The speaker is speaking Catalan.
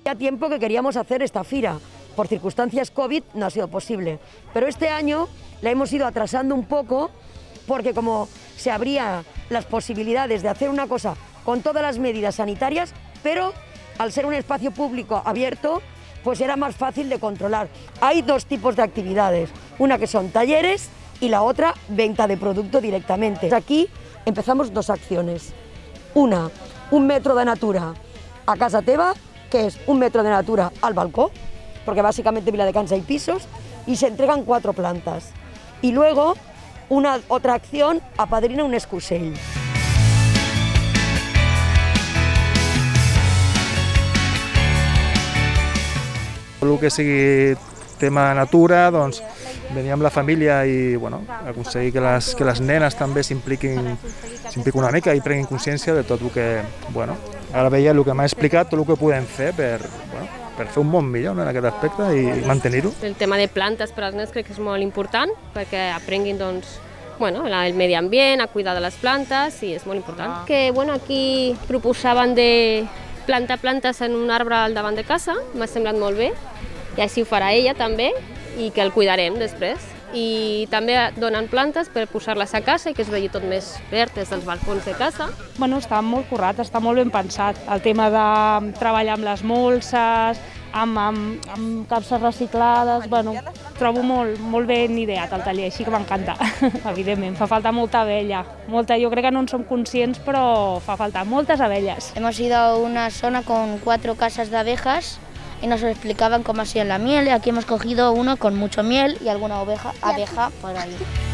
Ya tiempo que queríamos hacer esta fira, por circunstancias COVID no ha sido posible, pero este año la hemos ido atrasando un poco porque como se abrían las posibilidades de hacer una cosa con todas las medidas sanitarias, pero al ser un espacio público abierto, pues era más fácil de controlar. Hay dos tipos de actividades, una que son talleres y la otra venta de producto directamente. Aquí empezamos dos acciones, una, 1 metro de natura a casa teva, que es 1 metro de natura al balcó, porque básicamente Viladecans hay pisos, y se entregan 4 plantas. Y luego, otra acción, apadrina un excusell. El que sigui tema natura, doncs venir amb la família i bueno, aconseguir que les nenes també s'impliquin una mica i prenguin consciència de tot el que, bueno, ara veia el que m'ha explicat, tot el que podem fer per fer un món millor, no, en aquest aspecte i mantenir-ho. El tema de plantes per als nens crec que és molt important perquè aprenguin doncs, bueno, el medi ambient, a cuidar de les plantes i és molt important. Que bueno, aquí proposaven de plantar plantes en un arbre al davant de casa, m'ha semblat molt bé, i així ho farà ella també, i que el cuidarem després. I també donen plantes per posar-les a casa i que es vegi tot més verd des dels balcons de casa. Bueno, està molt currat, està molt ben pensat. El tema de treballar amb les molses, amb capses reciclades, bueno, trobo molt ben ideat el taller, així que m'encanta. Evidentment, fa falta molta abella. Jo crec que no en som conscients, però fa falta moltes abelles. Hemos ido a una zona con 4 casas de abejas y nos explicaban cómo hacían la miel. Aquí hemos cogido uno con mucho miel y alguna abeja por ahí.